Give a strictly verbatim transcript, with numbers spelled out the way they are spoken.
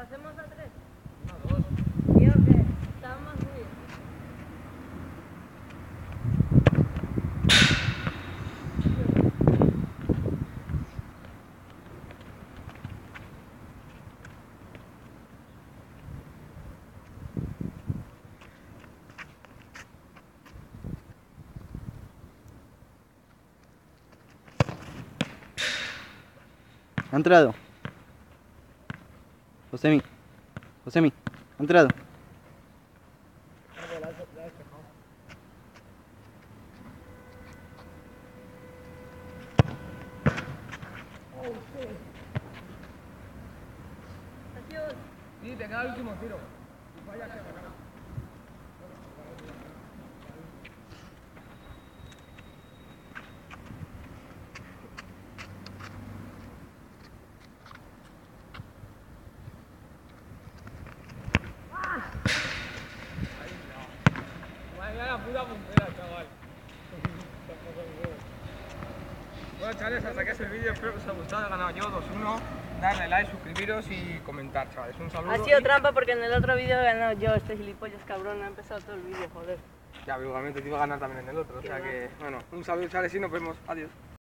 hacemos a tres? Una, dos. Tío, que estamos muy bien. Ha entrado. Josemi. Josemi. Ha entrado. Sí, te queda el último tiro. Y vaya que bacana. Vaya la puta puntera, chaval. Bueno, chavales, hasta aquí es el vídeo. Espero que os haya gustado. He ganado yo dos uno. Darle like, suscribiros y comentar, chavales. Un saludo. Ha sido y... trampa porque en el otro vídeo he ganado yo, este gilipollas cabrón, ha empezado todo el vídeo, joder. Ya, igualmente te iba a ganar también en el otro. O sea que, bueno, un saludo, chavales, y nos vemos. Adiós.